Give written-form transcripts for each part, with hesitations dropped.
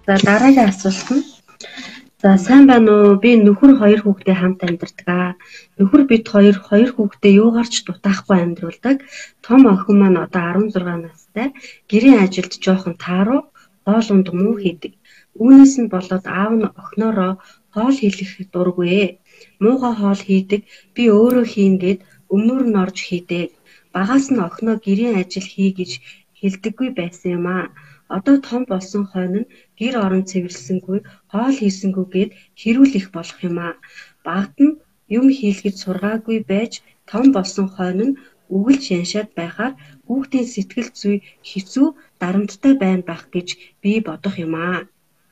За дараагийн асуулт нь за сайн байна уу? Би нөхөр хоёр хүүхдээ хамт амьдардаг аа. Нөхөр бид хоёр хүүхдээ юугаарч дутаахгүй амьдруулдаг. Том охин маань одоо 16 настай. Гэрийн ажилд жоохон тааруу, хоол унд муу хийдэг. Үүнээс нь болоод аав нь охиноороо хоол хийх дургүй. Муухай хоол хийдэг. Би өөрөө хийн гээд өмнөр нь орж хийдэг. Багаас нь охиноо гэрийн ажил хий гэж хэлдэггүй байсан юм аа. Одоо том болсон хойно нь гэр орон цэвэрлсэнгүй, хоол хийсэнгүй гээд хэрүүл их болох юм аа. Багт нь юм хийлгэж сургаагүй байж том болсон хойно нь үгэлж яншаад байхаар хүүхдийн сэтгэл зүй хэцүү дарамттай байна байх гэж би бодох юм аа.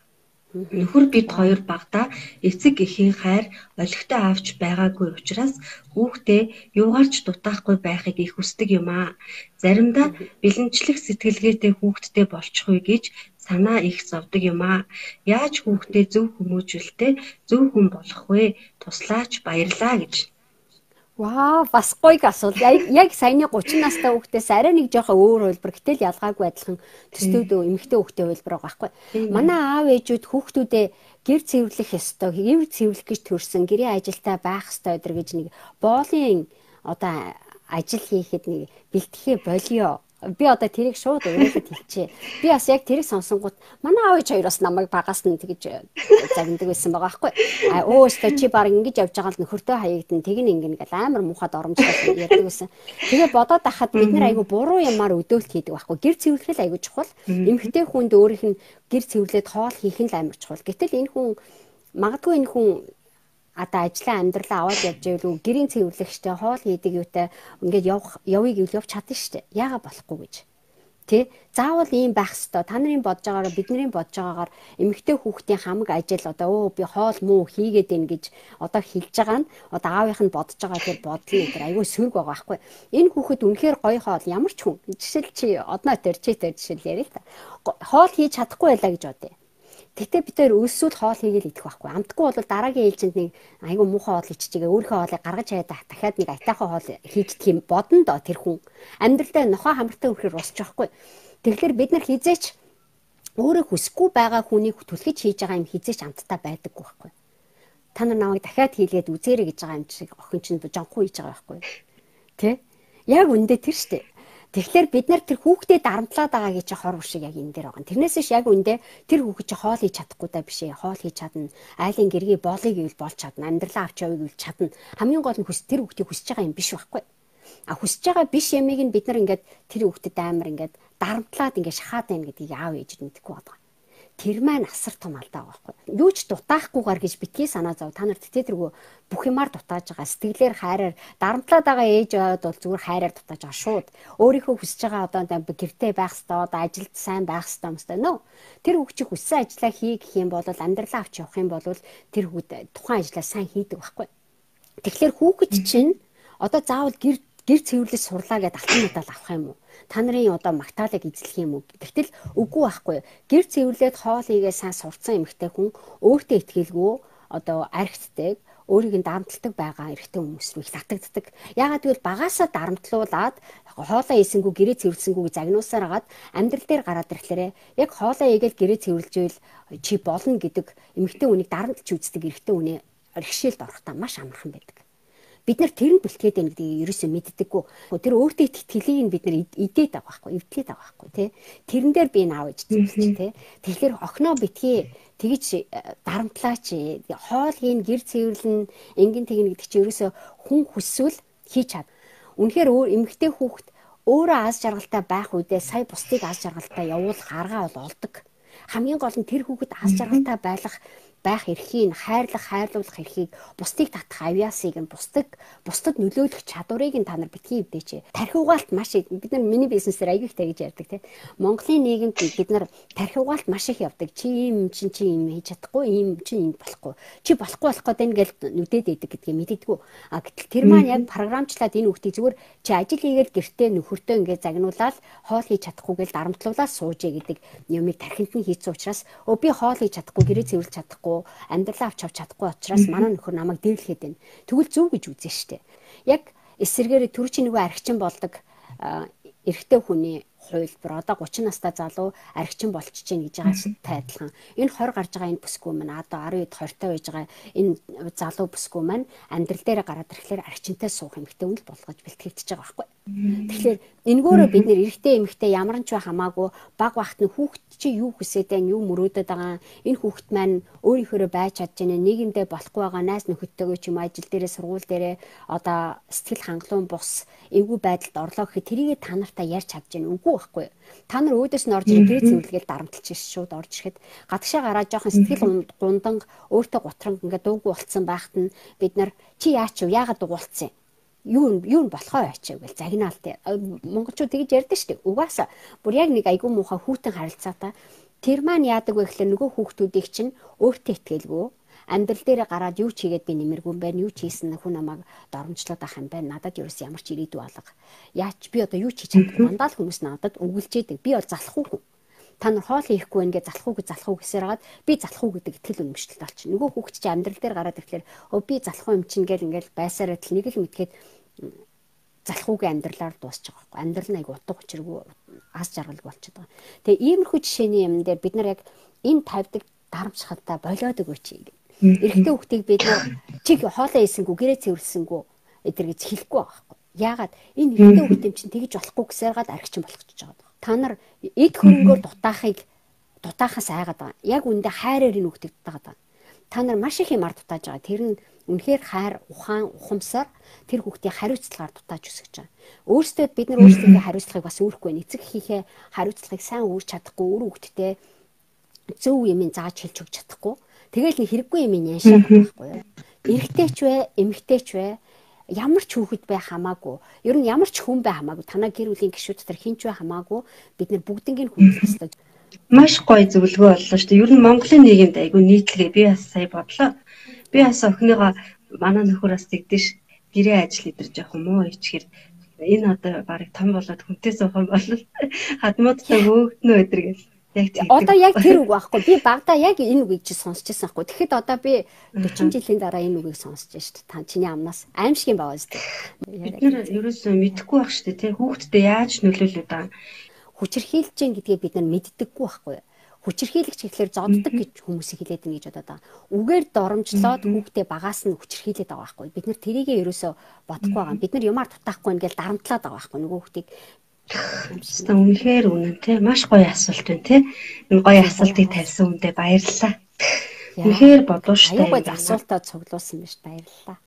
Нөхөр бид хоёр багтаа эцэг эхийн хайр олигтой авч байгаагүй учраас хүүхдээ юугаарч дутаахгүй байхыг их хүсдэг юм аа. Заримдаа бэлэнчлэх сэтгэлгээтэй хүүхдтэй болчихгүй гэж санаа их зовдөг юм аа. Яаж хүүхдээ зөв хүмүүжүүлэлтэй зөв хүн болох вэ? Туслаач баярлаа гэж. Вау, бас гоё асуулт. Яг саяны 30 настай хүүхдээс арай нэг жоохон өөр хөлбөр гэтэл ялгаагүй адилхан төстөөд эмэгтэй хүүхдээ хөлбөр байгаа байхгүй. Манай аав ээжүүд хүүхдүүдээ гэр цэвэрлэх ёстой, гэр цэвэрлэх гэж төрсөн, гэрийн ажилтай байх ёстой өдр гэж нэг боолын одоо ажил хийхэд нэг бэлтгэхээ болио. Би одоо тэрийг шууд өөрөөхөд хэлчихье. Би бас яг тэрийг сонсонгууд манай аав ээж хоёр бас намайг багаас нь тэгж загнадаг байсан байгаа байхгүй. Өөстөө чи баг ингэж явж байгаа л нөхөртөө хаягдан тэг ин гэл амар муухад оромжлол ярьдаг байсан. Тэгээ бодоод ахад бид нар айгу буруу юмар өдөөлт хийдэг байхгүй. Гэр цэвэрлэх айгу чухал. Эмэгтэй хүнд өөрийнх нь гэр цэвэрлээд хоол хийх нь л амар чухал. Гэтэл энэ хүн магадгүй энэ хүн одоо ажлаа амьдралаа аваад явж байвал гэрийн цэвэрлэгчтэй хоол хийдэг юутай ингээд явъя гэвэл явж чадна шүү дээ. Яагаад болохгүй гэж. Тэ? Заавал ийм байх хэвээр. Та нарын бодож байгаагаар бидний бодож байгаагаар эмэгтэй хүүхдийн хамаг ажил одоо би хоол муу хийгээд байна гэж одоо хэлж байгаа нь одоо аавынх нь бодож байгаа тэр бодол нь айгүй сөрөг байгаа байхгүй. Энэ хүүхэд үнэхээр гоё хоол ямар ч хүн. Жишээл чи одноо тэр жишээл яриа л та. Хоол хийж чадахгүй байлаа гэж бодъё. Гэтэ бид тээр өсвөл хоол хийгээл идэх байхгүй. Амтгүй бол дараагийн ээлжинд нэг айгүй муухай хоол иччихээ өөрийнхөө хоолыг гаргаж хаяад дахиад нэг айтайхан хоол хийждэг юм бодно доо тэр хүн. Амьдралдаа нохоо хамартай үрхээр усч байхгүй. Тэгэхээр бид нар хизээч өөрөө хүсэхгүй байгаа хүнийг түлхэж хийж байгаа юм хизээч амттай байдаггүй байхгүй. Та нар намайг дахиад хийлгээд үзээрэй гэж байгаа юм шиг охин чинь жонхоо хийж байгаа байхгүй. Тэ? Яг үндэ тэр штэ. Тэгэхээр бид нар тэр хүүхдээ дарамтлаад байгаа гэж хор уршиг яг энэ дээр байгаа. Тэрнээс ш яг үндэ тэр хүүхэд чи хоол хийж чадахгүй даа биш ээ. Хоол хийж чадна. Айлын гэргийн боолыг ивэл болж чадна. Амьдралаа авч явъя гэвэл чадна. Хамгийн гол нь тэр хүүхдийг хүсэж байгаа юм биш байхгүй. Хүсэж байгаа биш ямиг нь бид нар ингээд тэр хүүхдэд амар ингээд дарамтлаад ингээд шахаад байна гэдгийг аав ээж мэдэхгүй байна. Тэр маань асар том алдаа байгаа байхгүй. Юу ч дутаахгүйгээр гэж битгий санаа зов. Та нар тэргүү бүх юмар дутааж байгаа. Сэтгэлээр хайраар дарамтлаад байгаа ээж аваад бол зүгээр хайраар дутааж байгаа шууд. Өөрийнхөө хүсэж байгаа одоо гэртээ байх ёстой, одоо ажилд сайн байх ёстой юм өстой нөө. Тэр хүүхд чи хүссэн ажлаа хий гэх юм бол амьдралаа авч явах юм бол тэр хүүхд тухайн ажлаа сайн хийдэг байхгүй. Тэгэхээр хүүхд чинь одоо заавал гэр цэвэрлэж сурлаа гэдээ алтан медаль авах юм уу? Та нарын одоо магтаалыг эзлэх юм уу? Тэгтэл үгүй байхгүй. Гэр цэвэрлээд хоол хийгээ сайн сурцсан эмэгтэй хүн өөртөө итгэлгүй одоо архитдаг, өөрийг нь дарамтлагдаг байгаа эрэгтэй хүмүүс рүү их татагддаг. Яагаад гэвэл багаасаа дарамтлуулаад хоолоо хийсэнгүү гэрээ цэвэрлсэнгүү загнуусаар агаад амьдрал дээр гараад ирэхлээрээ яг хоолоо хийгээл гэрээ цэвэрлжвэл чи болно гэдэг эмэгтэй хүнийг дарамтлж үздэг эрэгтэй хүнээ орхишээлд орохдоо маш амархан байдаг. Бид нар тэрэнд бэлтгээд байна гэдгийг ерөөсөө мэддэггүй. Тэр өөртөө итгэлийг нь бид нар идээд байгаа байхгүй, эвдлээд байгаа байхгүй тий. Тэрэн дээр би наавж зүйлч тий. Тэгэхээр охиноо битгий тэгж дарамтлаач. Хоол хийн гэр цэвэрлэн ингэн тэгнэ гэдэг чинь ерөөсөө хүн хүсвэл хийж чад. Үнэхээр эмэгтэй хүүхэд өөрөө аз жаргалтай байх үедээ сая бусдыг аз жаргалтай явуулах аргаа бол олдог. Хамгийн гол нь тэр хүүхэд аз жаргалтай байх эрхийг хайрлуулах эрхийг бусдыг татах авьяасыг нь бусдад нөлөөлөх чадварыг нь та нар битгий эвдээч. Тархи угаалт маш их бид нар миний бизнесээр аяг их тэгж ярьдаг тийм. Монголын нийгэмд бид нар тархи угаалт маш их явдаг. Чи ийм чи ийм хийж чадахгүй, ийм чи ийм болохгүй. Чи болох гэдэг ингээл нүдэд идэг гэдгийг мэддэггүй. Гэтэл тэр маань яг програмчлаад энэ хүүхдийг зүгээр чи ажил хийгээл гэртээ нөхөртөө ингээд загнуулаад хоол хийж чадахгүйгээл дарамтлуулаад суужээ гэдэг юмыг тархинд нь хийцэн учраас би хоол хийж чадахгүй, гэрээ цэвэрлж чадахгүй, амьдралаа авч чадахгүй учраас манай нөхөр намайг дээрлэхэд байна. Тэгвэл зөв гэж үзэн штэ. Яг эсэргээр түр чи нөгөө архичин болдог эрэгтэй хүний хувилбар одоо 30 настай залуу архичин болчихж гин гэж байгаатай адилхан энэ 20 гарч байгаа энэ бүсгүй маань одоо 19 20 байж байгаа энэ залуу бүсгүй маань амьдрал дээр гараад ирэхлээр архичинтай суух эмэгтэй үл болгож бэлтгэгдэж байгаа байхгүй. Тэгэхээр энэгөөрөө бид нэр эрэгтэй эмэгтэй ямар ч хамаагүй баг багт нь хүүхэд чи юу хүсээд байна, юу мөрөөдөд байгаа энэ хүүхэд маань өөрийнхөө байж чадж байна, нийгэмдээ болохгүй байгаа найз нөхөдтэйгээ ч юм ажил дээрээ сургууль дээрээ одоо сэтгэл хангалуун бус эвгүй байдалд орлоо гэхэд тэрийгээ та нартай ярьж чадж байна үгүй байхгүй. Та нар өөдөөс нь орж ирээ гэрээ цэвэрлэгээл дарамтлж ирсэн шууд орж ирэхэд гадагшаа гараад жоохон сэтгэл гунданг өөртөө гутранг ингээд дуугүй болцсон байхад нь бид нар чи яач вэ, яагаад дугуулцсан юу болохоо байч вэ гэж загнаалт. Монголчууд тэгж ярьдэн шүү дээ. Угаасаа бүр яг нэг айгүй муухай хүүтэн харилцаатай. Тэр маань яадаг вэ гэхэлээ нөгөө хүүхдүүдийг чинь өөртөө итгэлгүй амьдрал дээр гараад юу ч хийгээд би нэмэргүй юм байна. Юу ч хийсэн хүн намайг доромжлоод ах юм байна. Надад ерөөс ямар ч ирээдүй алга. Яач би одоо юу ч хийж чадахгүй. Мандал хүмүүс надад өгүүлжээдэг. Би бол залахгүй хүн. Та нар хоол хийхгүй ингээ залах уу гэсээр хагаад би залах уу гэдэг итгэл үнэмшилтэй болчих. Нөгөө хүүхд чи амьдрал дээр гараад ирэхлээр би залах юм чинь ингээл байсараа л нэг л мэдгээд залах уугийн амьдралаар дуусч байгаа байхгүй. Амьдрал нь айгу утга учиргүй аз жаргал болчиход байгаа. Тэгээ иймэрхүү жишээний юм дээр бид нар яг энэ тавьдаг дарамтчхалтай болоод өгөөч юм. Эрэгтэй хүүхдийг бид нар чи хоолоо ийсэнгүү гэрээ цэвэрлсэнгүү эдэр гэж хэлэхгүй байгаа байхгүй. Яагаад энэ эрэгтэй хүүхдийн чинь тэгж болохгүй гэсээр гад архичин болгочихж байгаа. Та нар эд хөрөнгөөр дутаахаас айгаад байгаа. Яг үндэ хайраар энэ хүүхдэд дутаагаад байгаа. Та нар маш их юмар дутааж байгаа. Тэр нь үнэхээр хайр, ухаан, ухамсаар тэр хүүхдийн хариуцлагаар дутааж өсгөж байгаа. Өөрсдөө бид нар өөрсдийнхээ хариуцлагыг бас үүрэхгүй нэ. Эцэг эхийнхээ хариуцлагыг сайн үүрч чадахгүй, өөр хүүхдтэй зөв юм зааж хэлж өгч чадахгүй. Тэгэл нэг хэрэггүй юм яашаад байгаа байхгүй юу? Эрэгтэй ч вэ, эмэгтэй ч вэ, ямар ч хүүхэд бай хамаагүй. Ер нь ямар ч хүн бай хамаагүй. Танаа гэр бүлийн гишүүд дотор хинч бай хамаагүй. Бид нар бүгднийг хүндлэх ёстой. Маш гоё зөвлөгөө боллоо шүү дээ. Ер нь Монголын нийгэмд айгүй нийтлэгээ би бас сая бодлоо. Би бас охиныгоо манай нөхөрөөс тэгдэш гэрээ ажил идэрж явах юм уу ичгээр энэ одоо барыг том болоод хүнтэй суух юм бол хадмуудтай хөөгднө өдр гэж яг тийм. Одоо яг тэр үг байхгүй. Би багада яг энэ үгийг чи сонсч байсан байхгүй. Тэгэхэд одоо би 40 жилийн дараа энэ үгийг сонсч байна шүү дээ. Та чиний амнаас аимшиг юм байгаа шүү дээ. Бид нэр ерөөсөө мэдэхгүй байх шүү дээ. Тэ хүүхдэд яаж нөлөөлөд байгаа. Хүчирхийлж гин гэдгээ бид нар мэддэггүй байхгүй. Хүчирхийлэгч гэхэлэр зоддог гэж хүмүүсийг хэлээд байна гэж бодоод байгаа. Үгээр доромжлоод хүүхдээ багаас нь хүчирхийлээд байгаа байхгүй. Бид нар тэрийгээ ерөөсөө бодохгүй байгаа. Бид нар юмар дутаахгүй ингээл дарамтлаад байгаа байхгүй нөгөө хүүхдийг. Үнэхээр үнэн тий. Маш гоё асуулт байна тий. Энэ гоё асуултыг тавьсан хүндээ баярлалаа. Үнэхээр бодууштай. Аюу гой асуултаа цуглуулсан биз баярлалаа.